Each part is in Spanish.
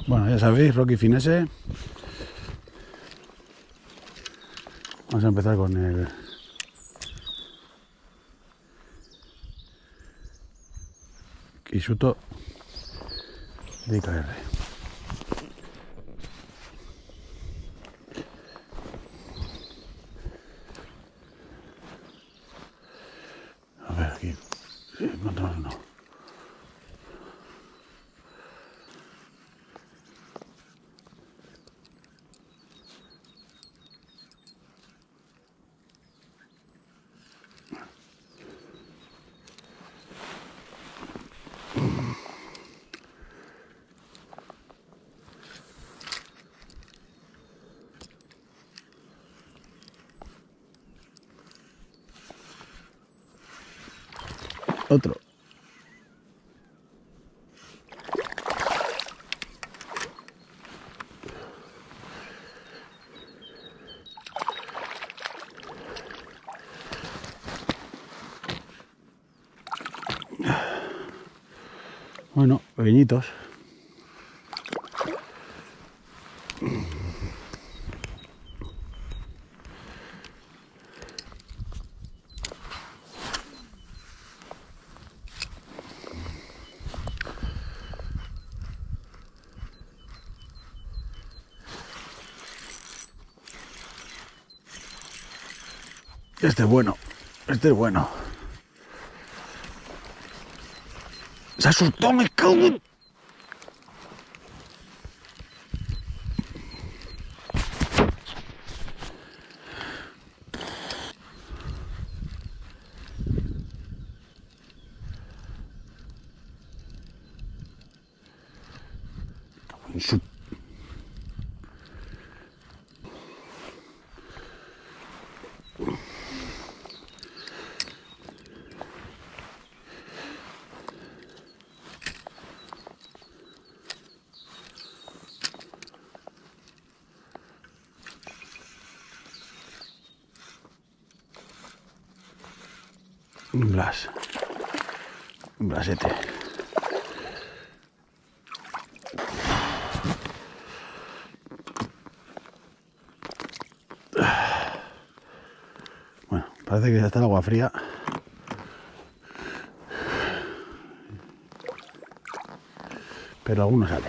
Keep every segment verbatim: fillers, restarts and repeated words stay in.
Bueno, ya sabéis, Rocky Finesse. Vamos a empezar con el Kisuto D K R. A ver, aquí sí, encontramos uno. Otro. Bueno, pequeñitos. Este es bueno, este es bueno. Se asustó, me cago en... en su... Un blas. Un blasete. Bueno, parece que ya está el agua fría. Pero alguno sale.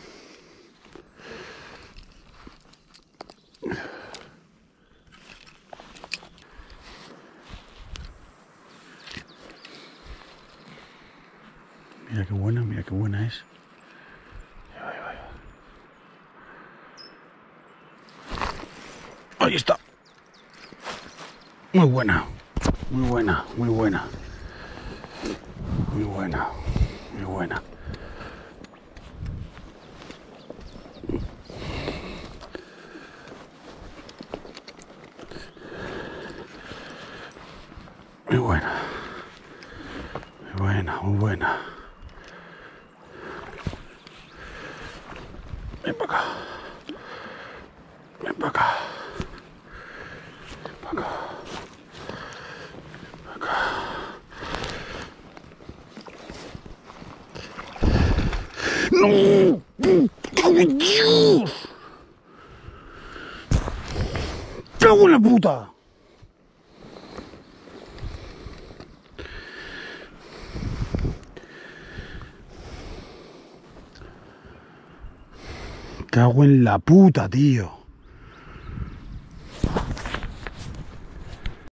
Mira qué buena, mira qué buena es. Ahí va, ahí va, ahí va. Ahí está. Muy buena, muy buena, muy buena. Muy buena, muy buena. Muy buena. Muy buena, muy buena. Ven para acá. Ven para acá. Ven para acá. Ven para acá. ¡No! ¡Cago en Dios! ¡Cago en la puta! Cago en la puta, tío.